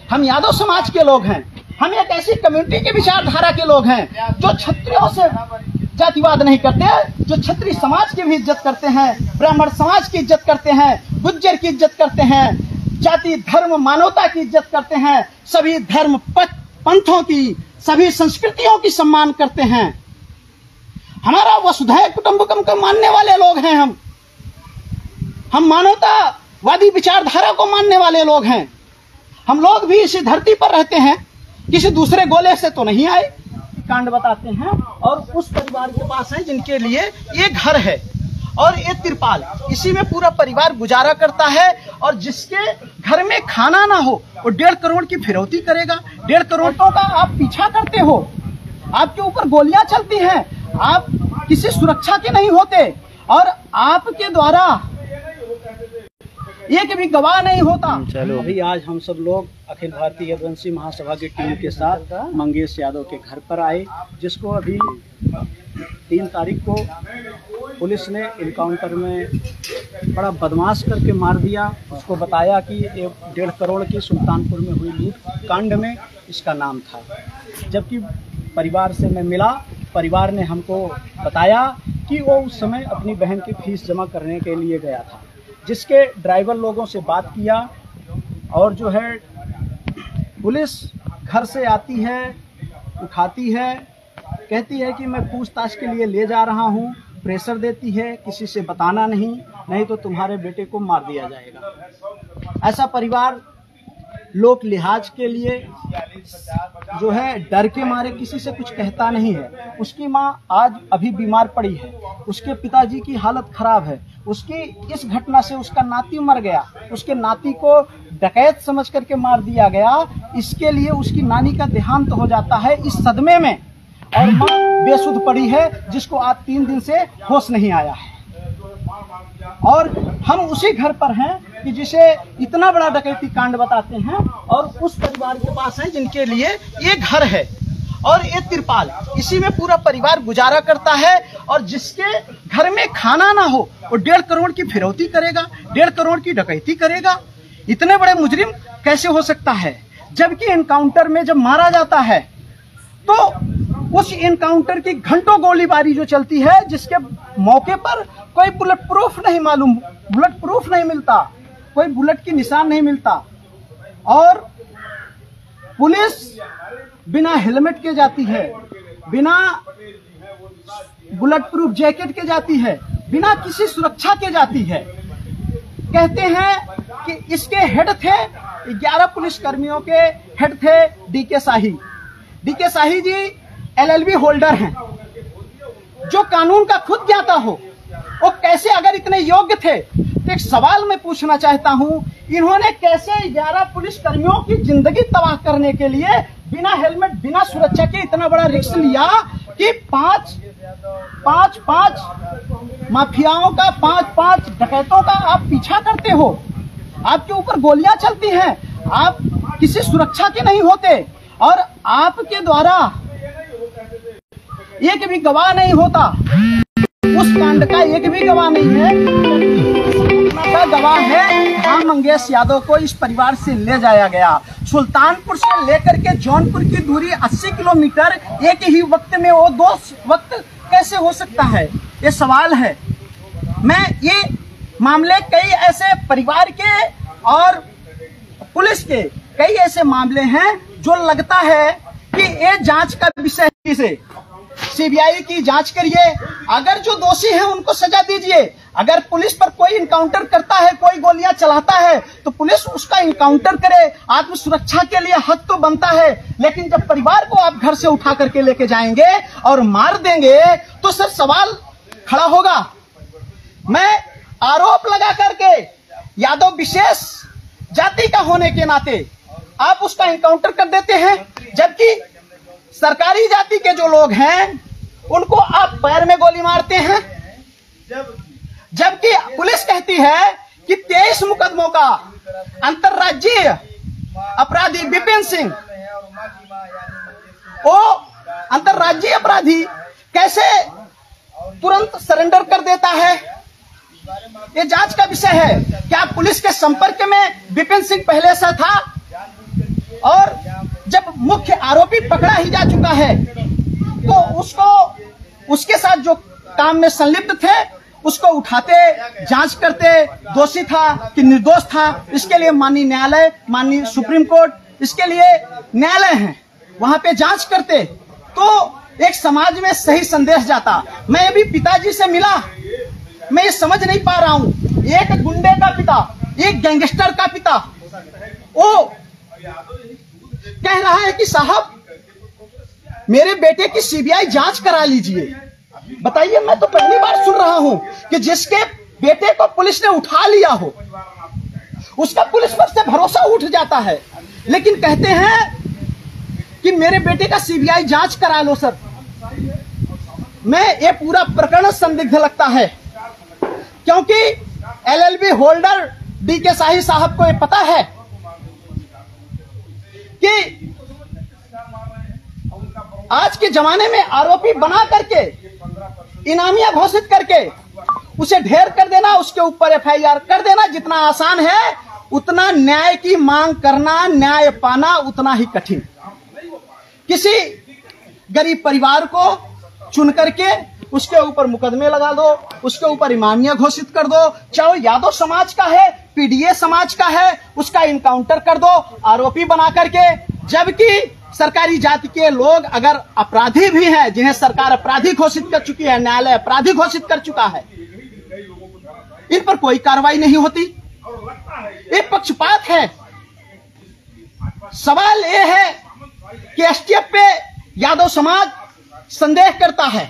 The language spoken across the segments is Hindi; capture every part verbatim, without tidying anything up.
हम यादव समाज के लोग हैं, हम एक ऐसी कम्युनिटी के विचारधारा के लोग हैं जो क्षत्रियों से जातिवाद नहीं करते, जो क्षत्रिय समाज की भी इज्जत करते हैं, ब्राह्मण समाज की इज्जत करते हैं, गुज्जर की इज्जत करते हैं, जाति धर्म मानवता की इज्जत करते हैं, सभी धर्म पंथों की, सभी संस्कृतियों की सम्मान करते हैं। हमारा वसुधैव कुटुंबकम को मानने वाले लोग हैं। हम हम मानवतावादी विचारधारा को मानने वाले लोग हैं। हम लोग भी इसी धरती पर रहते हैं, किसी दूसरे गोले से तो नहीं आए। कांड बताते हैं और उस परिवार के पास है जिनके लिए ये घर है और ये तिरपाल, इसी में पूरा परिवार गुजारा करता है। और जिसके घर में खाना ना हो वो डेढ़ करोड़ की फिरौती करेगा। डेढ़ करोड़ों का आप पीछा करते हो, आपके ऊपर गोलियां चलती हैं, आप किसी सुरक्षा के नहीं होते और आपके द्वारा एक भी गवाह नहीं होता। चलो अभी आज हम सब लोग अखिल भारतीय यदुवंशी महासभा की टीम के साथ मंगेश यादव के घर पर आए, जिसको अभी तीन तारीख को पुलिस ने इनकाउंटर में बड़ा बदमाश करके मार दिया। उसको बताया कि एक डेढ़ करोड़ की सुल्तानपुर में हुई लूट कांड में इसका नाम था। जबकि परिवार से मैं मिला, परिवार ने हमको बताया कि वो उस समय अपनी बहन की फीस जमा करने के लिए गया था। जिसके ड्राइवर लोगों से बात किया और जो है पुलिस घर से आती है, उठाती है, कहती है कि मैं पूछताछ के लिए ले जा रहा हूँ, प्रेशर देती है किसी से बताना नहीं, नहीं तो तुम्हारे बेटे को मार दिया जाएगा। ऐसा परिवार लोक लिहाज के लिए जो है डर के मारे किसी से कुछ कहता नहीं है। उसकी माँ आज अभी बीमार पड़ी है, उसके पिताजी की हालत खराब है, उसकी इस घटना से उसका नाती मर गया, उसके नाती को डकैत समझ करके मार दिया गया। इसके लिए उसकी नानी का देहांत हो जाता है इस सदमे में, और माँ बेसुध पड़ी है जिसको आज तीन दिन से होश नहीं आया है। और हम उसी घर पर हैं कि जिसे इतना बड़ा डकैती कांड बताते हैं और उस परिवार के पास है जिनके लिए ये घर है और ये तिरपाल, इसी में पूरा परिवार गुजारा करता है। और जिसके घर में खाना ना हो वो डेढ़ करोड़ की फिरौती करेगा, डेढ़ करोड़ की डकैती करेगा। इतने बड़े मुजरिम कैसे हो सकता है? जबकि एनकाउंटर में जब मारा जाता है तो उस एनकाउंटर की घंटों गोलीबारी जो चलती है, जिसके मौके पर कोई बुलेट प्रूफ नहीं मालूम, बुलेट प्रूफ नहीं मिलता, कोई बुलेट की निशान नहीं मिलता, और पुलिस बिना हेलमेट के जाती है, बिना बुलेट प्रूफ जैकेट के जाती है, बिना किसी सुरक्षा के जाती है। कहते हैं कि इसके हेड थे, ग्यारह पुलिस कर्मियों के हेड थे D K Shahi. D K Shahi ji L L B holder हैं, जो कानून का खुद ज्ञाता हो, वो कैसे अगर इतने योग्य थे, तो एक सवाल मैं पूछना चाहता हूं, इन्होंने कैसे ग्यारह पुलिस कर्मियों की जिंदगी तबाह करने के लिए बिना हेलमेट, बिना सुरक्षा के इतना बड़ा रिस्क लिया कि पांच पांच पांच माफियाओं का, पांच पांच डकैतों का आप पीछा करते हो, आपके ऊपर गोलियां चलती हैं, आप किसी सुरक्षा के नहीं होते और आपके द्वारा एक भी गवाह नहीं होता। उस कांड का एक भी गवाह नहीं है। का गवाह है हाँ, मंगेश यादव को इस परिवार से ले जाया गया। सुल्तानपुर से लेकर के जौनपुर की दूरी अस्सी किलोमीटर, एक ही वक्त में वो दो वक्त कैसे हो सकता है? ये सवाल है। मैं ये मामले कई ऐसे परिवार के और पुलिस के कई ऐसे मामले हैं जो लगता है कि ये जांच का विषय से सी बी आई की जांच करिए, अगर जो दोषी हैं उनको सजा दीजिए। अगर पुलिस पर कोई इनकाउंटर करता है, कोई गोलियां चलाता है, तो पुलिस उसका इनकाउंटर करे, आत्म सुरक्षा के लिए हक तो बनता है। लेकिन जब परिवार को आप घर से उठा करके लेके जाएंगे और मार देंगे तो सर सवाल खड़ा होगा। मैं आरोप लगा करके यादव विशेष जाति का होने के नाते आप उसका इनकाउंटर कर देते हैं, जबकि सरकारी जाति के जो लोग हैं उनको आप पैर में गोली मारते हैं। जबकि पुलिस कहती है कि तेईस मुकदमों का अंतर्राज्यीय अपराधी विपिन सिंह, वो अंतर्राज्यीय अपराधी कैसे तुरंत सरेंडर कर देता है? ये जांच का विषय है। क्या पुलिस के संपर्क में विपिन सिंह पहले से था मुख्य आरोपी पकड़ा ही जा चुका है, तो उसको उसके साथ जो काम में संलिप्त थे उसको उठाते, जांच करते, दोषी था कि निर्दोष था, इसके लिए माननीय न्यायालय, माननीय सुप्रीम कोर्ट, इसके लिए न्यायालय है, वहां पे जांच करते तो एक समाज में सही संदेश जाता। मैं अभी पिताजी से मिला, मैं ये समझ नहीं पा रहा हूं, एक गुंडे का पिता, एक गैंगस्टर का पिता, वो कह रहा है कि साहब मेरे बेटे की सीबीआई जांच करा लीजिए। बताइए, मैं तो पहली बार सुन रहा हूं कि जिसके बेटे को पुलिस ने उठा लिया हो उसका पुलिस पर से भरोसा उठ जाता है, लेकिन कहते हैं कि मेरे बेटे का सीबीआई जांच करा लो। सर, मैं ये पूरा प्रकरण संदिग्ध लगता है, क्योंकि एलएलबी होल्डर डी के शाही साहब को ये पता है कि आज के जमाने में आरोपी बना करके, इनामिया घोषित करके उसे ढेर कर देना, उसके ऊपर एफआईआर कर देना जितना आसान है, उतना न्याय की मांग करना, न्याय पाना उतना ही कठिन। किसी गरीब परिवार को चुन करके उसके ऊपर मुकदमे लगा दो, उसके ऊपर इमामिया घोषित कर दो, चाहे यादव समाज का है, पीडीए समाज का है, उसका इनकाउंटर कर दो आरोपी बना करके। जबकि सरकारी जाति के लोग अगर अपराधी भी हैं, जिन्हें सरकार अपराधी घोषित कर चुकी है, न्यायालय अपराधी घोषित कर चुका है, इन पर कोई कार्रवाई नहीं होती। ये पक्षपात है। सवाल ये है कि एसटीएफ पे यादव समाज संदेह करता है।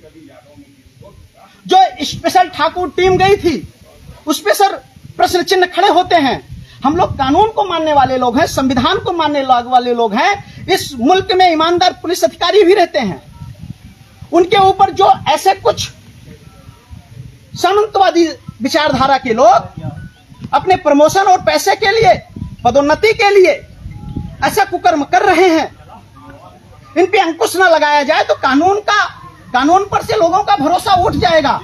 जो स्पेशल ठाकुर टीम गई थी उस पे सर प्रश्न चिन्ह खड़े होते हैं। हम लोग कानून को मानने वाले लोग हैं, संविधान को मानने वाले लोग हैं, इस मुल्क में ईमानदार पुलिस अधिकारी भी रहते हैं। उनके ऊपर जो ऐसे कुछ सामंतवादी विचारधारा के लोग अपने प्रमोशन और पैसे के लिए, पदोन्नति के लिए ऐसा कुकर्म कर रहे हैं, इन पे अंकुश न लगाया जाए तो कानून का कानून पर से लोगों का भरोसा उठ जाएगा।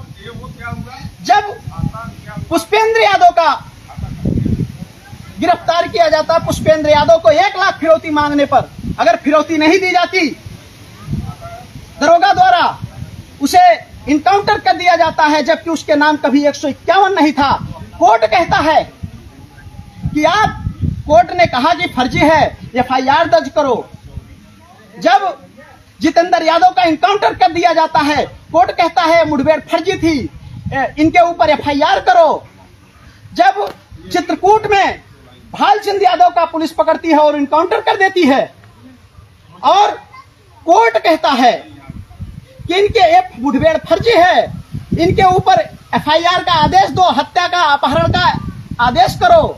जब पुष्पेंद्र यादव का गिरफ्तार किया जाता, पुष्पेंद्र यादव को एक लाख फिरौती मांगने पर अगर फिरौती नहीं दी जाती, दरोगा द्वारा उसे इनकाउंटर कर दिया जाता है, जबकि उसके नाम कभी एक सौ इक्यावन नहीं था। कोर्ट कहता है कि आप, कोर्ट ने कहा कि फर्जी है, एफआईआर दर्ज करो। जब जितेंद्र यादव का इनकाउंटर कर दिया जाता है, कोर्ट कहता है मुठभेड़ फर्जी थी, इनके ऊपर एफआईआर करो। जब चित्रकूट में भालचंद यादव का पुलिस पकड़ती है और इनकाउंटर कर देती है, और कोर्ट कहता है कि इनके एक मुठभेड़ फर्जी है, इनके ऊपर एफआईआर का आदेश दो, हत्या का, अपहरण का आदेश करो।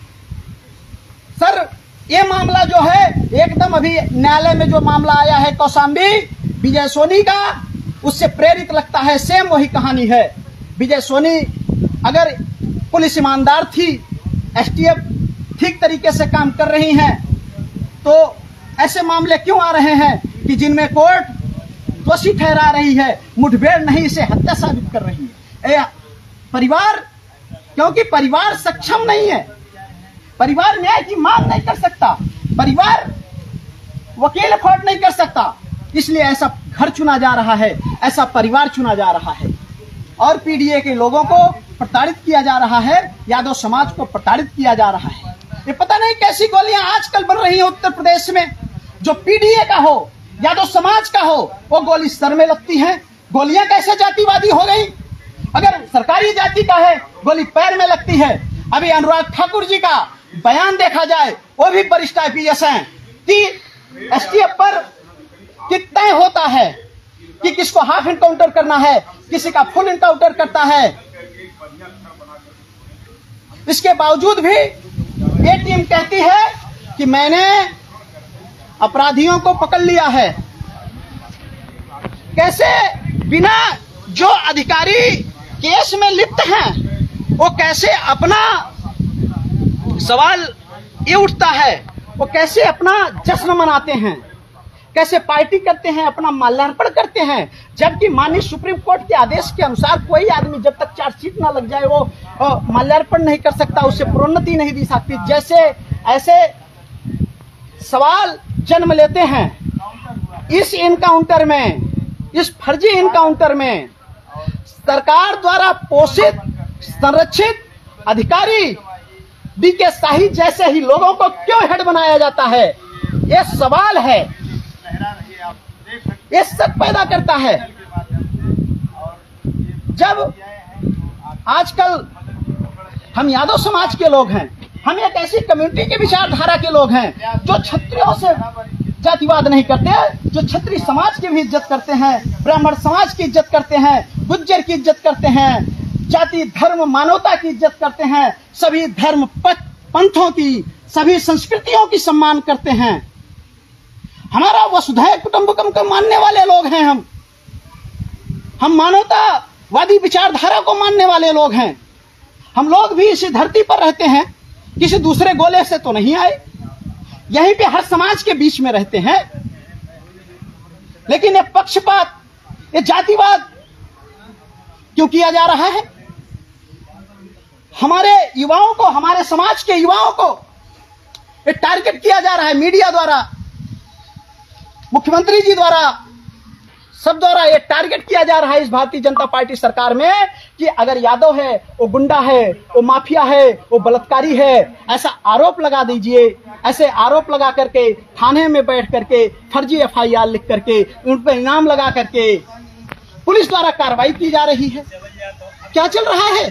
सर, ये मामला जो है एकदम अभी न्यायालय में जो मामला आया है कौशाम्बी विजय सोनी का, उससे प्रेरित लगता है। सेम वही कहानी है। विजय सोनी अगर पुलिस ईमानदार थी, एसटीएफ ठीक तरीके से काम कर रही है, तो ऐसे मामले क्यों आ रहे हैं कि जिनमें कोर्ट दोषी ठहरा रही है, मुठभेड़ नहीं इसे हत्या साबित कर रही है। ए, परिवार, क्योंकि परिवार सक्षम नहीं है, परिवार न्याय की मांग नहीं कर सकता, परिवार वकील अफोर्ड नहीं कर सकता, इसलिए ऐसा घर चुना जा रहा है, ऐसा परिवार चुना जा रहा है, और पीडीए के लोगों को प्रताड़ित किया जा रहा है, यादव समाज को प्रताड़ित किया जा रहा है। ये पता नहीं कैसी गोलियां आजकल बन रही हैं उत्तर प्रदेश में, जो पीडीए का हो, यादव समाज का हो, वो गोली सर में लगती है। गोलियां कैसे जातिवादी हो गई? अगर सरकारी जाति का है, गोली पैर में लगती है। अभी अनुराग ठाकुर जी का बयान देखा जाए, वो भी वरिष्ठ आईपीएस हैं, कि एसटीएफ पर कितना होता है कि किसको हाफ इनकाउंटर करना है, किसी का फुल इनकाउंटर करता है। इसके बावजूद भी ये टीम कहती है कि मैंने अपराधियों को पकड़ लिया है। कैसे बिना जो अधिकारी केस में लिप्त हैं, वो कैसे अपना सवाल ये उठता है, वो कैसे अपना जश्न मनाते हैं, कैसे पार्टी करते हैं, अपना माल्यार्पण करते हैं, जबकि माननीय सुप्रीम कोर्ट के आदेश के अनुसार कोई आदमी जब तक चार्जशीट ना लग जाए वो माल्यार्पण नहीं कर सकता, उसे प्रोन्नति नहीं दी सकती। जैसे ऐसे सवाल जन्म लेते हैं, इस इनकाउंटर में, इस फर्जी इनकाउंटर में सरकार द्वारा पोषित संरक्षित अधिकारी डी के शाही जैसे ही लोगों को क्यों हेड बनाया जाता है? ये सवाल है, ये शक पैदा करता है। जब आजकल हम यादव समाज के लोग हैं, हम एक ऐसी कम्युनिटी के विचारधारा के लोग हैं जो क्षत्रियों से जातिवाद नहीं करते, जो क्षत्रिय समाज की भी इज्जत करते हैं, ब्राह्मण समाज की इज्जत करते हैं, गुज्जर की इज्जत करते हैं, जाति धर्म मानवता की इज्जत करते हैं, सभी धर्म पंथों की, सभी संस्कृतियों की सम्मान करते हैं। हमारा वसुधैव कुटुंबकम को मानने वाले लोग हैं। हम हम मानवतावादी विचारधारा को मानने वाले लोग हैं। हम लोग भी इसी धरती पर रहते हैं, किसी दूसरे गोले से तो नहीं आए, यहीं पे हर समाज के बीच में रहते हैं। लेकिन ये पक्षपात, ये जातिवाद क्यों किया जा रहा है? हमारे युवाओं को, हमारे समाज के युवाओं को ये टारगेट किया जा रहा है, मीडिया द्वारा, मुख्यमंत्री जी द्वारा, सब द्वारा ये टारगेट किया जा रहा है इस भारतीय जनता पार्टी सरकार में कि अगर यादव है वो गुंडा है, वो माफिया है, वो बलात्कारी है, ऐसा आरोप लगा दीजिए। ऐसे आरोप लगा करके थाने में बैठ करके फर्जी एफ आई आर लिख करके उन पर इनाम लगा करके पुलिस द्वारा कार्रवाई की जा रही है। क्या चल रहा है?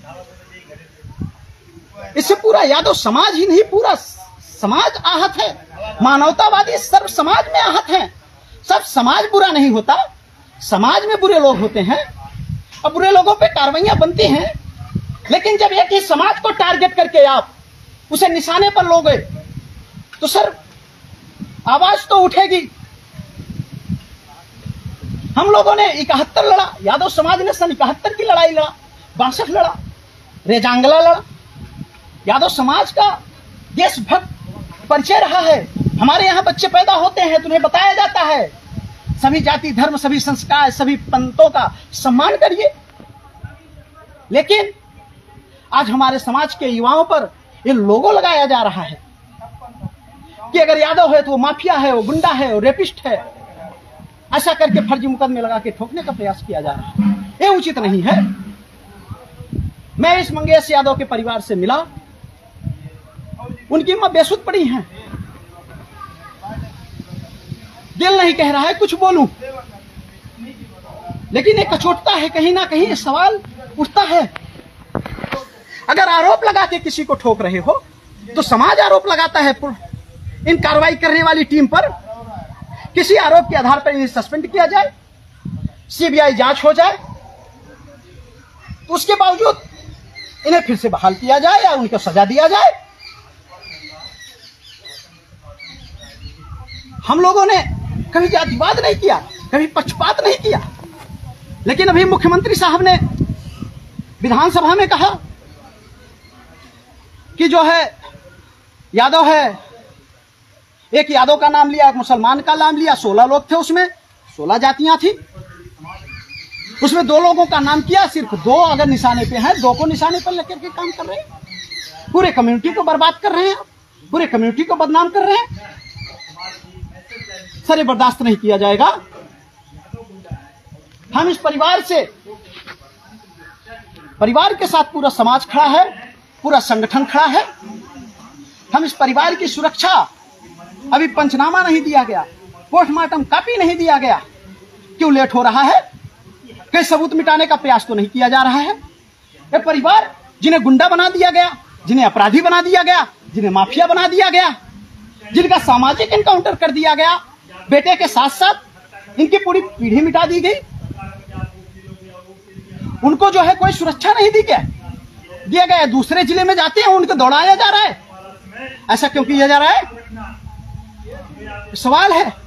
इससे पूरा यादव समाज ही नहीं, पूरा समाज आहत है। मानवतावादी सर्व समाज में आहत है। सब समाज बुरा नहीं होता, समाज में बुरे लोग होते हैं और बुरे लोगों पे कार्रवाइयां बनती हैं। लेकिन जब एक ही समाज को टारगेट करके आप उसे निशाने पर लोगे तो सर आवाज तो उठेगी। हम लोगों ने इकहत्तर लड़ा, यादव समाज ने सन इकहत्तर की लड़ाई लड़ा, बासठ लड़ा, रेजांगला लड़ा। यादव समाज का देशभक्त परिचय रहा है। हमारे यहाँ बच्चे पैदा होते हैं तो उन्हें बताया जाता है सभी जाति धर्म, सभी संस्कार, सभी पंथों का सम्मान करिए। लेकिन आज हमारे समाज के युवाओं पर ये लोगो लगाया जा रहा है कि अगर यादव है तो वो माफिया है, वो गुंडा है, वो रेपिस्ट है, ऐसा करके फर्जी मुकदमे लगा के ठोकने का प्रयास किया जा रहा है। ये उचित नहीं है। मैं इस मंगेश यादव के परिवार से मिला, उनकी मां बेसुध पड़ी हैं, दिल नहीं कह रहा है कुछ बोलूं, लेकिन एक कचोटता है, कहीं ना कहीं सवाल उठता है। अगर आरोप लगा के किसी को ठोक रहे हो तो समाज आरोप लगाता है इन कार्रवाई करने वाली टीम पर। किसी आरोप के आधार पर इन्हें सस्पेंड किया जाए, सी बी आई जांच हो जाए, तो उसके बावजूद इन्हें फिर से बहाल किया जाए या उनको सजा दिया जाए। हम लोगों ने कभी जातिवाद नहीं किया, कभी पक्षपात नहीं किया, लेकिन अभी मुख्यमंत्री साहब ने विधानसभा में कहा कि जो है यादव है, एक यादव का नाम लिया, एक मुसलमान का नाम लिया, सोलह लोग थे उसमें, सोलह जातियां थी, उसमें दो लोगों का नाम किया, सिर्फ दो अगर निशाने पे हैं, दो को निशाने पर लेकर के काम कर रहे हैं, पूरे कम्युनिटी को बर्बाद कर रहे हैं, पूरे कम्युनिटी को बदनाम कर रहे हैं। सर ये बर्दाश्त नहीं किया जाएगा। हम इस परिवार से, परिवार के साथ पूरा समाज खड़ा है, पूरा संगठन खड़ा है। हम इस परिवार की सुरक्षा, अभी पंचनामा नहीं दिया गया, पोस्टमार्टम कॉपी नहीं दिया गया, क्यों लेट हो रहा है? कई सबूत मिटाने का प्रयास तो नहीं किया जा रहा है। ये परिवार जिन्हें गुंडा बना दिया गया, जिन्हें अपराधी बना दिया गया, जिन्हें माफिया बना दिया गया, जिनका सामाजिक एनकाउंटर कर दिया गया, बेटे के साथ साथ इनकी पूरी पीढ़ी मिटा दी गई, उनको जो है कोई सुरक्षा नहीं दी गया दिया गया। दूसरे जिले में जाते हैं, उनको दौड़ाया जा रहा है। ऐसा क्यों किया जा रहा है? सवाल है।